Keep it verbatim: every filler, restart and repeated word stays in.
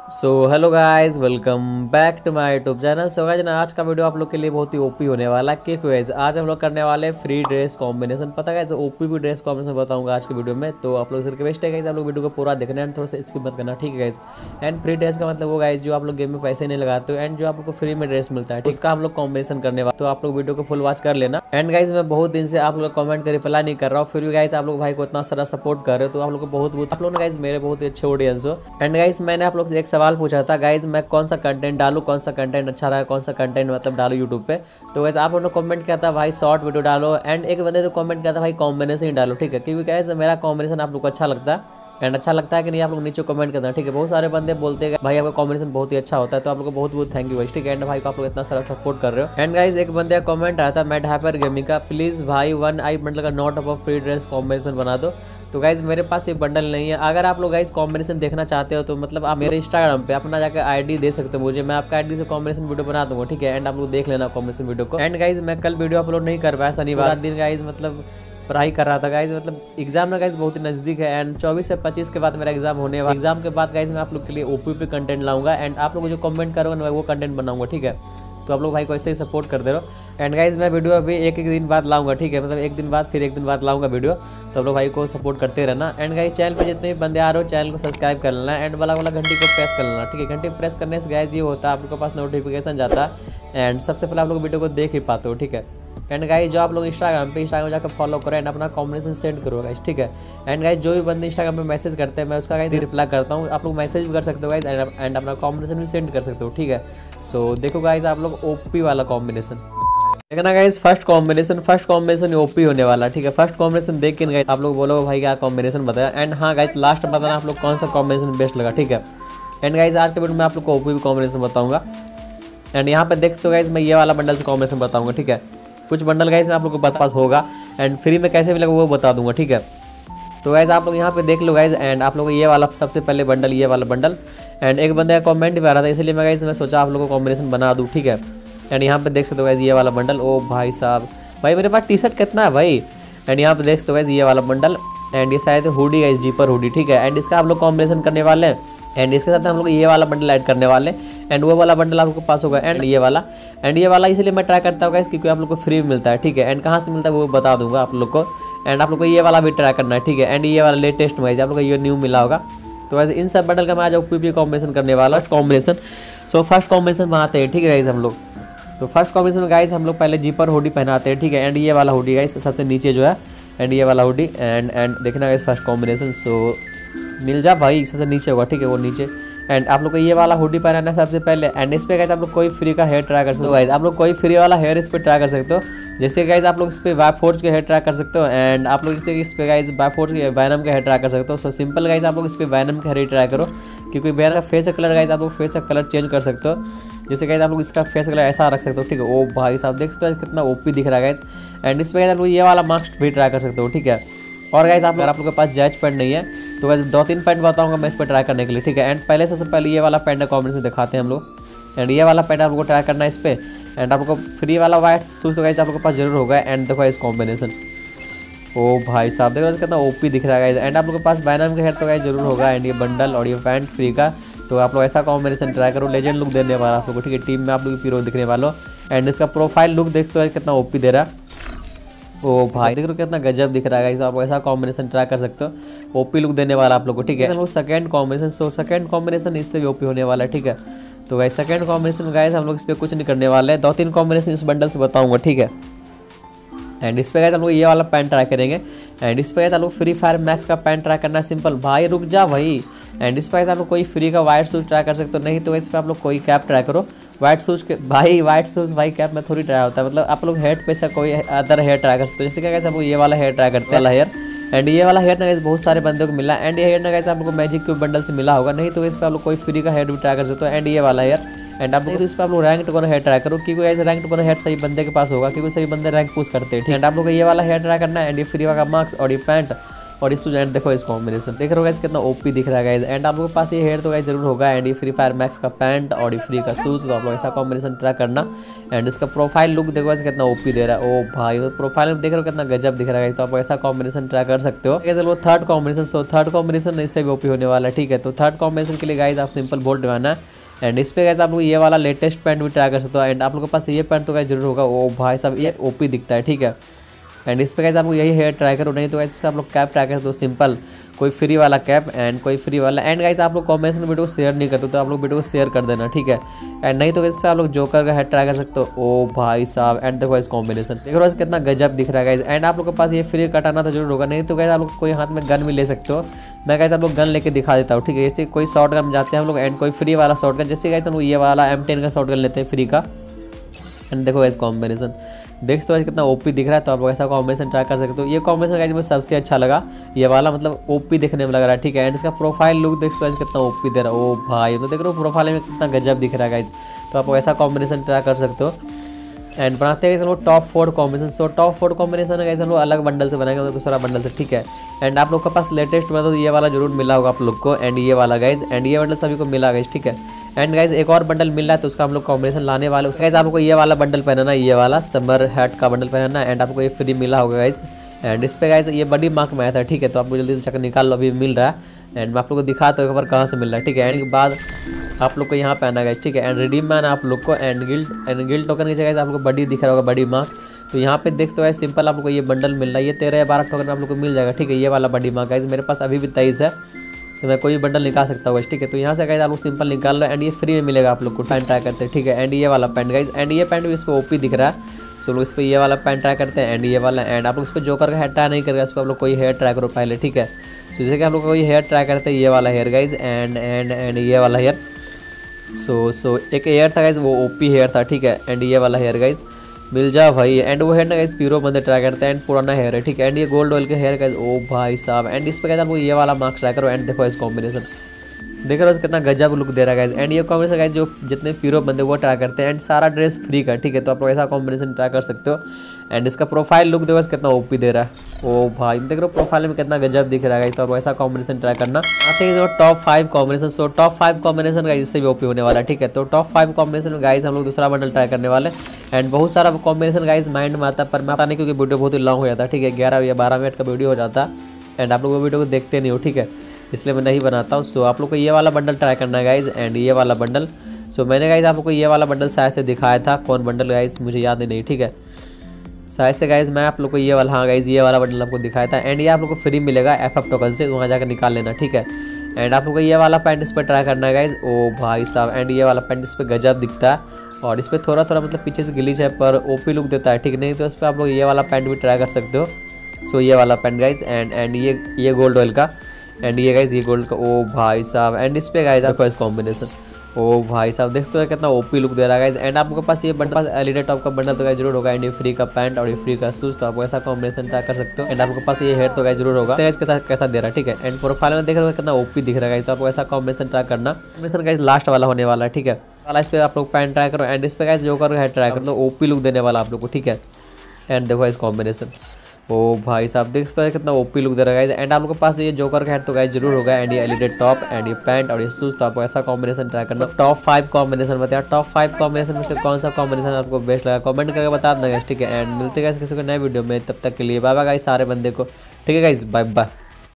So hello guys, welcome back to my YouTube channel. So guys, आज का video आप लोग के लिए बहुत ही ओपी होने वाला है। क्योंकि गाइस आज हम लोग करने वाले फ्री ड्रेस कॉम्बिनेशन। पता है ओपी भी ड्रेस कॉम्बिनेशन बताऊंगा आज के वीडियो में। तो आप लोग रिक्वेस्ट है गाइस, आप लोग वीडियो को पूरा देखना एंड थोड़ा सा स्किप मत करना, ठीक है गाइस। एंड फ्री ड्रेस का मतलब वो गाइस जो आप लोग गेम में पैसे नहीं लगाते हो एंड जो आप लोग को फ्री में ड्रेस मिलता है, उसका हम लोग कॉम्बिनेशन करने वाले। तो आप लोग वीडियो को फुल वॉच कर लेना। एंड गाइस मैं बहुत दिन से आप लोग कमेंट का रिप्लाई नहीं कर रहा हूँ, फिर भी गाइस आप लोग भाई को इतना सारा सपोर्ट कर रहे हो, तो आप लोग को बहुत बहुत आप लोग गाइस मेरे बहुत ही अच्छे ऑडियंस हो। एंड गाइस मैंने आप लोग से एक सवाल पूछा था गाइस, मैं कौन सा कंटेंट डालूं, कौन सा कंटेंट अच्छा रहा, कौन सा कंटेंट मतलब डालूं यूट्यूब पे। तो गाइस आप लोगों ने कमेंट किया था भाई शॉर्ट वीडियो डालो, एंड एक बंदे तो कमेंट किया था भाई कॉम्बिनेशन ही डालो, ठीक है। क्योंकि गाइस मेरा कॉम्बिनेशन आप लोग को अच्छा लगता है एंड अच्छा लगता है कि नहीं, आप लोग नीचे कमेंट करना, ठीक है। बहुत सारे बंदे बोलते हैं भाई आपका कॉम्बिनेशन बहुत ही अच्छा होता है, तो आप लोग को बहुत बहुत थैंक यू गाइस, ठीक है। एंड भाई को आप लोग इतना सारा सपोर्ट कर रहे हो। एंड गाइस एक बंदे का कमेंट आया था मैड हाइपर गेमिंग का, प्लीज भाई वन आई बंडल का नॉट ऑफ फ्री ड्रेस कॉम्बिनेशन बना दो। तो गाइज मेरे पास ये बंडल नहीं है। अगर आप लोग गाइज कॉम्बिनेशन देखना चाहते हो तो मतलब आप मेरे इंस्टाग्राम पे अपना जाकर आईडी दे सकते हो मुझे, मैं आपका आईडी से कॉम्बिनेशन वीडियो बना दूंगा, ठीक है। एंड आप लोग देख लेना कॉम्बिनेशन वीडियो को। एंड गाइज मैं कल वीडियो अपलोड नहीं कर पाया, शनिवार दिन गाइज मतलब पढ़ाई कर रहा था गाइज, मतलब एग्जाम में गाइज बहुत ही नज़दीक है। एंड चौबीस से पच्चीस के बाद मेरा एग्जाम होने वाला। एग्जाम के बाद गाइज मैं आप लोग के लिए ओपी पे कंटेंट लाऊंगा एंड आप लोग जो कमेंट करोगे मैं वो कंटेंट बनाऊंगा, ठीक है। तो आप लोग भाई को ऐसे ही सपोर्ट कर दे रहो। एंड गाइज मैं वीडियो अभी एक एक दिन बाद लाऊंगा, ठीक है। मतलब एक दिन बाद फिर एक दिन बाद लाऊंगा वीडियो, तो आप लोग भाई को सपोर्ट करते रहना। एंड गाइज चैनल पे जितने भी बंदे आ रहे हो चैनल को सब्सक्राइब कर लेना एंड वाला वाला घंटी को प्रेस कर लेना, ठीक है। घंटी प्रेस करने से गाइज ये होता है आप लोग के पास नोटिफिकेशन जाता है एंड सबसे पहले आप लोग वीडियो को देख ही पाते हो, ठीक है। एंड गाइज जो आप लोग इंस्टाग्राम पे इंस्टाग्राम जाकर फॉलो करो एंड अपना कॉम्बिनेशन सेंड करो गाइज, ठीक है। एंड गाइज जो भी बंदे इंस्टाग्राम पे मैसेज करते हैं मैं उसका गाइज रिप्लाई करता हूँ, आप लोग मैसेज भी कर सकते हो गाइज एंड अपना कॉम्बिनेशन भी सेंड कर सकते हो, ठीक है। सो देखो गाइज आप लोग ओपी वाला कॉम्बिनेशन देखना guys. First combination first combination OP होने वाला, ठीक है। फर्स्ट कॉम्बिनेशन देख के गाइज आप लोग बोलो भाई क्या कॉम्बिनेशन बताया। एंड हाँ गाइज लास्ट में बताना आप लोग कौन सा कॉम्बिनेशन बेस्ट लगा, ठीक है। एंड गाइज आज के वीडियो में आप लोग को ओपी कॉम्बिनेशन बताऊंगा। एंड यहाँ पे देख सकते हो गाइज मैं ये वाला बंडल से कॉम्बिनेशन बताऊंगा, ठीक है। कुछ बंडल गाइज में आप लोग को पास होगा एंड फ्री में कैसे मिलेगा वो बता दूंगा, ठीक है। तो गाइज आप लोग यहाँ पे देख लो गाइज। एंड आप लोग ये वाला सबसे पहले बंडल, ये वाला बंडल। एंड एक बंदे का कमेंट भी आ रहा था, इसलिए मैं गाइज मैं सोचा आप लोगों को कॉम्बिनेशन बना दूँ, ठीक है। एंड यहाँ पे देख सकते हो गाइज ये वाला बंडल। ओ भाई साहब, भाई मेरे पास टी शर्ट कितना है भाई। एंड यहाँ पे देख सकते हो गाइज ये वाला बंडल। एंड ये शायद हुडी गाइज, जीपर हुडी, ठीक है। एंड इसका आप लोग कॉम्बिनेशन करने वाले हैं एंड इसके साथ हम लोग ये वाला बंडल ऐड करने वाले एंड वो वाला बंडल आपको पास होगा एंड ये वाला एंड ये वाला इसलिए मैं ट्राई करता हूँ गाइस क्योंकि आप लोग को फ्री में मिलता है, ठीक है। एंड कहाँ से मिलता है वो बता दूंगा आप लोग को। एंड आप लोग को ये वाला भी ट्राई करना है, ठीक है। एंड ये वाला लेटेस्ट वाइज आप लोग को ये न्यू मिला होगा। तो वैसे इन सब बंडल का मैं आज ओपी कॉम्बिनेशन करने वाला कॉम्बिनेशन। सो फर्स्ट कॉम्बिनेशन बनाते हैं, ठीक है गाइस हम लोग। तो फर्स्ट कॉम्बिनेशन में गाइस हम लोग पहले जीपर हुडी पहनाते हैं, ठीक है। एंड ये वाला हुडी गाइस सबसे नीचे जो है एंड ये वाला हुडी एंड एंड देखना गाइस फर्स्ट कॉम्बिनेशन। सो मिल जा भाई सबसे नीचे होगा, ठीक है, वो नीचे। एंड आप लोग को ये वाला हुडी पहनाना है सबसे पहले। एंड इस पे गाइस आप लोग कोई फ्री का हेयर ट्राई कर सकते हो गाइस, आप लोग कोई फ्री वाला हेयर इस पे ट्राई कर सकते हो। जैसे गाइस आप लोग इस पे वाई फोर्स के हेयर ट्राई कर सकते हो एंड आप लोग जैसे इस पे गाइस वाई फोर्स के वैनम का हेयर ट्राई कर सकते हो। सो सिंपल गाइस आप लोग इस पे वैनम का हेयर ट्राई करो, क्योंकि वैनम का फेस का कलर गाइस आप लोग फेस का कलर चेंज कर सकते हो। जैसे गाइस आप लोग इसका फेस कलर ऐसा रख सकते हो, ठीक है। ओ भाई साहब देख सकते हो कितना ओपी दिख रहा है गाइस। एंड इस पे गाइस आप लोग ये वाला मास्क भी ट्राई कर सकते हो, ठीक है। और गाइस आप अगर आप लोग के पास जैज पैंट नहीं है तो गाइस दो तीन पैंट बताऊंगा मैं इस पर ट्राई करने के लिए, ठीक है। एंड पहले सबसे पहले ये वाला पैंट का कॉम्बिनेशन दिखाते हैं हम लोग। एंड ये वाला पैंट आप लोग को ट्राई करना है इस पे। एंड आप लोग को फ्री वाला वाइट शूज तो गाइस आप लोग के पास जरूर होगा। एंड देखो इस कॉम्बिनेशन, ओ भाई साहब देखो कितना ओपी दिख रहा है गाइस। एंड आप लोग के पास वैनम का हेयर तो गाइस जरूर होगा एंड ये बंडल और ये पैंट फ्री का। तो आप लोग ऐसा कॉम्बिनेशन ट्राई करो, लेजेंड लुक देने वाला आप लोग को, ठीक है। टीम में आप लोग पीरो दिखने वालों। एंड इसका प्रोफाइल लुक देखते हो कितना ओपी दे रहा है। ओ भाई देख रहे हो कितना गजब दिख रहा है गाइस। आप ऐसा कॉम्बिनेशन ट्राई कर सकते हो, ओपी लुक देने वाला आप लोग को, ठीक है। Second combination, so second combination इससे भी ओपी होने वाला है, ठीक है। तो गाइस सेकंड कॉम्बिनेशन गाइस हम लोग इस पर कुछ नहीं करने वाले हैं, दो तीन कॉम्बिनेशन इस बंडल से बताऊंगा, ठीक है। एंड इस पे गाइस हम लोग ये वाला पैंट ट्राई करेंगे। एंड इस पे गाइस हम लोग फ्री फायर मैक्स का पैंट ट्राई करना है, सिंपल भाई रुक जा भाई। एंड इस पे गाइस आप लोग कोई फ्री का वाइट शूज ट्राई कर सकते हो, नहीं तो इस पे आप लोग कोई कैप ट्राई करो। वाइट शूज के भाई वाइट शूज भाई कैप में थोड़ी ट्राई होता है, मतलब आप लोग हेड पे से कोई अदर हेयर ट्राई कर सकते हो। जैसे क्या गाइस आप लोग ये वाला हेयर ट्राई करते हैं वाला हेयर। एंड ये वाला हेयर ना गाइस बहुत सारे बंदों को मिला। एंड ये हेयर ना गाइस आप लोग को मैजिक क्यूब बंडल से मिला होगा, नहीं तो इस पे आप लोग कोई फ्री का हेयर भी ट्राई कर सकते हो। एंड ये वाला हेयर एंड आप लोग इस पर आप लोग रैंक टू हेयर ट्राई करो, क्योंकि ऐसे रैंक टू हेयर सही बंदे के पास होगा, क्योंकि सही बंदे रैंक पुश करते हैं, ठीक है। एंड आप लोग को ये वाला हेयर ट्राई करना है एंड ये फ्री वाला मार्क्स और ये पैंट और इस एंड देखो इस कॉम्बिनेशन देख रहे हो गाइस कितना ओपी दिख रहा है गाइस। एंड आप लोगों के पास ये हेयर तो गाइस जरूर होगा। एंड ये फ्री फायर मैक्स का पैंट और ये फ्री का शूज, तो आप लोग ऐसा कॉम्बिनेशन ट्राई करना। एंड इसका प्रोफाइल लुक देखो गाइस कितना ओपी दे रहा है। ओ भाई प्रोफाइल में देख रहे हो कितना गजब दिख रहा है, तो आप ऐसा कॉम्बिनेशन ट्राई कर सकते हो। चलो third combination, so third combination इससे भी ओपी होने वाला है, ठीक है। तो थर्ड कॉम्बिनेशन के लिए गाइस आप सिंपल बोल्ट लगाना। एंड इस पे गाइस आप लोग ये वाला लेटेस्ट पैंट भी ट्राई कर सकते हो। एंड आप लोगों के पास ये पैंट तो गाइस जरूर होगा। ओ भाई साहब ये ओपी दिखता है, ठीक है। एंड इस पे गाइस आप लोग यही हेयर ट्राई करो, नहीं तो गाइस आप लोग कैप ट्राई कर सकते हो, सिंपल कोई फ्री वाला कैप एंड कोई फ्री वाला। एंड गाइस आप लोग कॉम्बिनेशन वीडियो को शेयर नहीं करते तो आप लोग वीडियो को शेयर कर देना, ठीक है। एंड नहीं तो इस पे आप लोग जोकर का हेड ट्राई कर सकते हो। ओ भाई साहब एंड देखो इस कॉम्बिनेशन देखो गाइस कितना गजब दिख रहा है गाइस। एंड आप लोग के पास ये फ्री कटाना तो जरूर होगा, नहीं तो गाइस आप लोग कोई हाथ में गन भी ले सकते हो। मैं गाइस आप लोग गन लेके दिखा देता हूँ, ठीक है। जैसे कोई शॉर्ट गन जाते हैं हम लोग एंड कोई फ्री वाला शॉर्ट गन, जैसे गाइस हम लोग ये वाला एम टेन का शॉर्ट गन लेते हैं फ्री का। एंड देखो इस कॉम्बिनेशन देख तो कितना ओपी दिख रहा है, तो आप लोग ऐसा कॉम्बिनेशन ट्राई कर सकते हो। ये कॉम्बिनेशन गाइस मुझे सबसे अच्छा लगा, ये वाला मतलब ओपी दिखने में लग रहा है, ठीक है। एंड इसका प्रोफाइल लुक देख तो कितना ओपी दे रहा है। ओ भाई तो देख रहे हो प्रोफाइल में कितना गजब दिख रहा है गाइस, तो आप ऐसा कॉम्बिनेशन ट्राई कर सकते हो। एंड बनाते हैं हम लोग top four combination. So top four combination है गाइस हम लोग अलग बंडल से बनाएंगे, दूसरा बंडल से, ठीक है। एंड आप लोग के पास लेटेस्ट में तो ये वाला जरूर मिला होगा आप लोग को। एंड ये वाला गाइस, एंड ये बंडल सभी को मिला गाइस, ठीक है। एंड गाइस एक और बंडल मिल रहा है तो उसका हम लोग कॉम्बिनेशन लाने वाले। उसका गाइस आप लोग को ये वाला बंडल पहनाना, ये वाला समर हैट का बंडल पहनाना। एंड आपको ये फ्री मिला होगा गाइस। एंड इस पे गाइस ये बड़ी मार्क में आया था, ठीक है। तो आपको जल्दी से चक्कर निकाल लो, अभी मिल रहा है। एंड मैं आप लोग को दिखाता हूँ एक बार कहाँ से मिल रहा है, ठीक है। एंड के बाद आप लोग को यहाँ पे आना गाइस, ठीक है। एंड रिडीम में आना आप लोग को। And guild and guild token की जगह आप लोग को बड़ी दिख रहा होगा, बड़ी मार्क। तो यहाँ पे देख तो गाइस सिंपल आप लोग को ये बंडल मिल रहा है, ये तेरह या बारह टोकन में आप लोग को मिल जाएगा, ठीक है। ये वाला बड़ी मार्क गाइस मेरे पास अभी भी तेईस है, तो मैं कोई भी बंडल निकाल सकता हूँ, ठीक है। तो यहाँ से गाइस आप लोग सिंपल निकाल लो। एंड ये फ्री में मिलेगा आप लोग को, पैंट ट्राई करते हैं, ठीक है। एंड ये वाला पैंट गाइस, एंड ये पैंट भी इस पर ओपी दिख रहा है। सो लोग इस पर ये वाला पैंट ट्राई करते हैं। एंड ये वाला, एंड आप लोग इस पर जोकर का हेयर ट्राई नहीं करेगा, इस पर आप लोग कोई हेयर ट्राई करो पहले, ठीक है। सो जैसे कि आप लोग कोई हेयर ट्राई करते हैं, ये वाला hair guys, and and and ये वाला हेयर। सो सो एक हेयर था गाइस वो ओपी हेयर था, ठीक है। एंड ये वाला हेयर गाइस मिल जा भाई। एंड वो हेयर ना गाइस पीरो बंदे ट्राई करते हैं, एंड पुराना हेयर है, ठीक है। एंड ये गोल्ड ऑयल के हेयर गाइस, ओ भाई साहब। एंड इस पे गाइस आपको ये वाला मार्क्स ट्राई करो। एंड देखो इस कॉम्बिनेशन देख रहे हो कितना गजब लुक दे रहा है गाइस। एंड ये कॉम्बिनेशन गाइस जो जितने पीरो बंदे वो ट्राई करते हैं। एंड सारा ड्रेस फ्री का, ठीक है। तो आप लोग ऐसा कॉम्बिनेशन ट्राई कर सकते हो। एंड इसका प्रोफाइल लुक देखो कितना ओपी दे रहा है। ओ भाई देख रहे हो प्रोफाइल में कितना गजब दिख रहा है, तो आप ऐसा कॉम्बिनेशन ट्राई करना। आते हैं top five combination. So top five combination guys इससे भी ओपी होने वाला है, ठीक है। तो टॉप फाइव कॉम्बिनेशन में गाइस हम लोग दूसरा बंडल ट्राई करने वाले। एंड बहुत सारा कॉम्बिनेशन गाइस माइंड में आता है, पर मैं आता नहीं क्योंकि वीडियो बहुत ही लॉन्ग हो जाता है, ठीक है। ग्यारह या बारह मिनट का वीडियो हो जाता है। एंड आप लोग वो वीडियो को देखते नहीं हो, ठीक है, इसलिए मैं नहीं बनाता हूँ। सो आप लोग को ये वाला बंडल ट्राई करना है गाइस। एंड ये वाला बंडल, सो मैंने गाइस आप लोग को ये वाला बंडल शायद से दिखाया था, कौन बंडल गाइस मुझे याद नहीं, ठीक है। शायद से गाइस मैं आप लोग को ये वाला, हाँ गाइस ये वाला बंडल आपको दिखाया था। एंड ये आप लोग को फ्री मिलेगा एफ एफ टोकन से, वहाँ जाकर निकाल लेना, ठीक है। एंड आप लोग को ये वाला पैंट इस पर ट्राई करना है गाइस। ओ भाई साहब एंड ये वाला पैंट इस पर गजब दिखता है, और इस पर थोड़ा थोड़ा मतलब पीछे से गिलीच है पर ओपी लुक देता है, ठीक नहीं। तो इस पर आप लोग ये वाला पैंट भी ट्राई कर सकते हो। सो ये वाला पैंट गाइस, एंड एंड ये ये गोल्ड ऑयल का, एंड ये गाइस ये गोल्ड का। ओ भाई साहब एंड इस पे गाइस देखो इस कॉम्बिनेशन, ओ भाई साहब देख तो कितना ओपी लुक दे रहा है गाइस। एंड आपके पास ये बंडल एलिडे टॉप का बंडल तो गाइस जरूर होगा। एंड ये फ्री का पैंट और ये फ्री का शूज, तो आप ऐसा कॉम्बिनेशन ट्राई कर सकते हो। एंड आपके पास ये हेयर तो गाइस जरूर होगा, तो इसका कैसा दे रहा है, ठीक है। एंड प्रोफाइल में देख रहे हो कितना ओपी दिख रहा है गाइस, तो आपको ऐसा कॉम्बिनेशन ट्राई करना। कॉम्बिनेशन गाइस लास्ट वाला होने वाला है, ठीक है। वाला इस पे आप लोग पैंट ट्राई करो। एंड इस पे गाइस जोकर का हेड ट्राई कर लो, ओपी लुक देने वाला आप लोग को, ठीक है। एंड देखो इस कॉम्बिनेशन, ओ भाई साहब देख सकते हो कितना ओपी लुक दे रहा है गाइस। एंड आप लोगों के पास ये जोकर का हेड तो गाइस जरूर होगा। एंड ये एलिडे टॉप एंड ये पैंट और ये शूज, तो आपको ऐसा कॉम्बिनेशन ट्राई करना। टॉप फाइव कॉम्बिनेशन बताया, टॉप फाइव कॉम्बिनेशन में से कौन सा कॉम्बिनेशन आपको बेस्ट लगा कमेंट करके बता देना गाइस, ठीक है। एंड मिलते गाइस किसी को नए वीडियो में, तब तक के लिए बाय बाय गाइस सारे बंदे को, ठीक है गाइस, बाय बाय।